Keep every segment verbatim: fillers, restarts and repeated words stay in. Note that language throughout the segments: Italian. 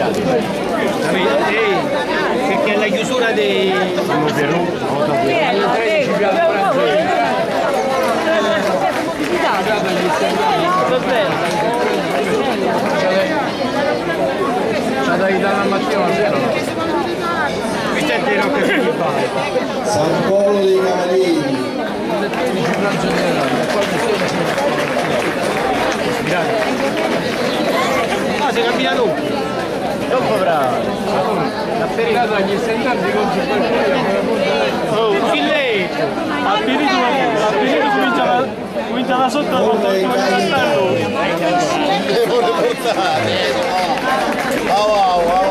Che è la chiusura dei... C'è da dare la mattina a zero. Questo è vero che si fa. San Polo dei Cavalieri. Ah, si cammina tu. Troppo bravo. La ferita agli stendardi con oh, lei. Appirito, appirito comincia, comincia da sotto a portare il castello. Devo portare. Wow, wow, wow.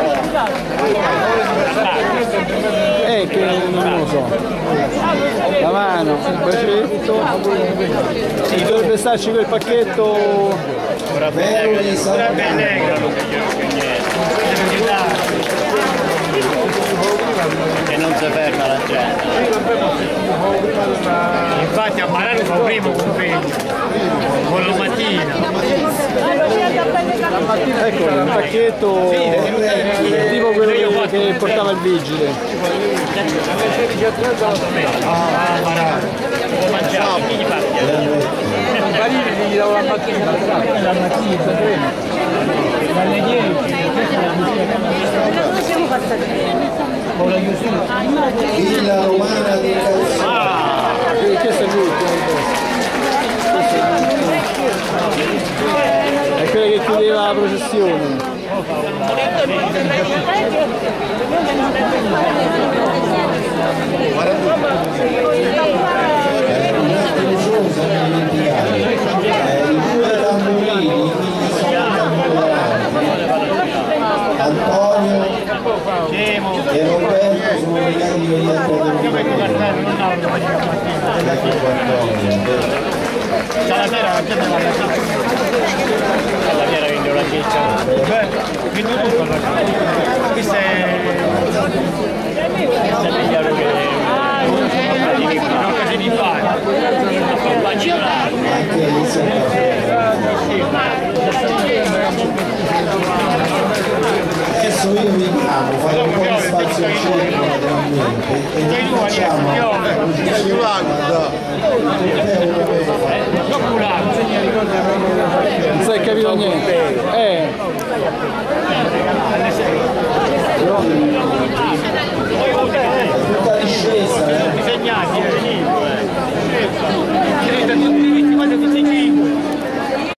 Eh, che non lo so. La mano, il bacetto. Sì, dovrebbe starci quel pacchetto. Ora ben negro. Che non si ferma la gente. Infatti a Marano fa primo convegno. Con la mattina. Ecco, un pacchetto tipo quello che portava il vigile. Ah, Marano. Può mangiare, chi gli fa? I panini gli davo la mattina. La mattina, dalle dieci. Dove siamo passati? Con la chiusura. Villa Romana di Calzino. Ah! Questo è l'ultimo. È quella che chiudeva la processione. Antonio e Roberto sono legati con gli altri La sera la gente va alla ciccia. La sera vende la ciccia. Beh, vendo tutto la ciccia. Questo è... Questo è chiaro che... Non così di fare. anche adesso io vi chiamo, fare un po' di spazio al centro naturalmente e noi facciamo non si è capito niente. Eh.